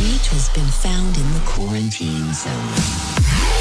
breach has been found in the quarantine zone.